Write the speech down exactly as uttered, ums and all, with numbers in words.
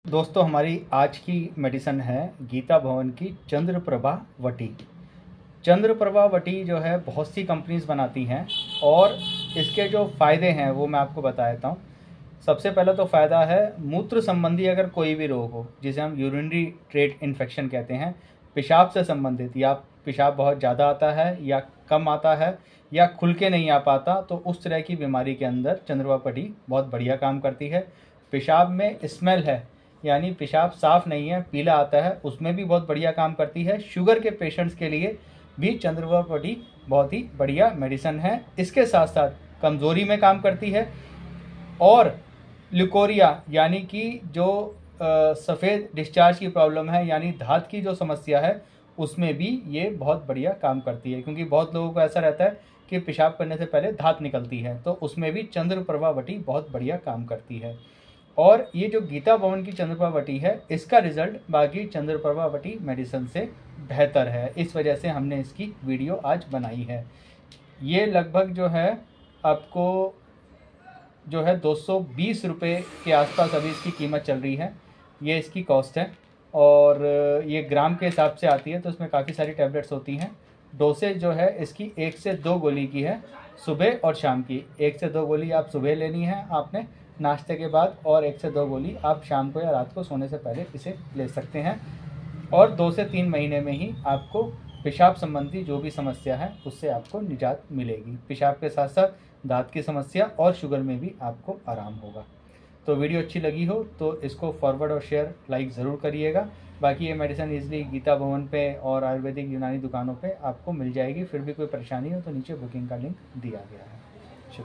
दोस्तों, हमारी आज की मेडिसिन है गीता भवन की चंद्रप्रभा वटी। चंद्रप्रभा वटी जो है बहुत सी कंपनीज बनाती हैं और इसके जो फ़ायदे हैं वो मैं आपको बता देता हूँ। सबसे पहला तो फ़ायदा है मूत्र संबंधी अगर कोई भी रोग हो, जिसे हम यूरिनरी ट्रैक्ट इन्फेक्शन कहते हैं, पेशाब से संबंधित, या पेशाब बहुत ज़्यादा आता है या कम आता है या खुल के नहीं आ पाता, तो उस तरह की बीमारी के अंदर चंद्रप्रभा वटी बहुत बढ़िया काम करती है। पेशाब में स्मेल है, यानी पेशाब साफ़ नहीं है, पीला आता है, उसमें भी बहुत बढ़िया काम करती है। शुगर के पेशेंट्स के लिए भी चंद्रप्रभा वटी बहुत ही बढ़िया मेडिसिन है। इसके साथ साथ कमज़ोरी में काम करती है और ल्यूकोरिया यानी कि जो सफ़ेद डिस्चार्ज की प्रॉब्लम है, यानी धात की जो समस्या है, उसमें भी ये बहुत बढ़िया काम करती है। क्योंकि बहुत लोगों को ऐसा रहता है कि पेशाब करने से पहले धात निकलती है, तो उसमें भी चंद्रप्रभा वटी बहुत बढ़िया काम करती है। और ये जो गीता भवन की चंद्रप्रभा वटी है, इसका रिज़ल्ट बाकी चंद्रप्रभा वटी मेडिसिन से बेहतर है। इस वजह से हमने इसकी वीडियो आज बनाई है। ये लगभग जो है आपको जो है दो सौ बीस रुपये के आसपास अभी इसकी कीमत चल रही है। ये इसकी कॉस्ट है और ये ग्राम के हिसाब से आती है, तो इसमें काफ़ी सारी टैबलेट्स होती हैं। डोसेज जो है इसकी एक से दो गोली की है, सुबह और शाम की। एक से दो गोली आप सुबह लेनी है आपने नाश्ते के बाद, और एक से दो गोली आप शाम को या रात को सोने से पहले इसे ले सकते हैं। और दो से तीन महीने में ही आपको पेशाब संबंधी जो भी समस्या है उससे आपको निजात मिलेगी। पेशाब के साथ साथ दांत की समस्या और शुगर में भी आपको आराम होगा। तो वीडियो अच्छी लगी हो तो इसको फॉरवर्ड और शेयर लाइक ज़रूर करिएगा। बाकी ये मेडिसिन इजीली गीता भवन पे और आयुर्वेदिक यूनानी दुकानों पे आपको मिल जाएगी। फिर भी कोई परेशानी हो तो नीचे बुकिंग का लिंक दिया गया है।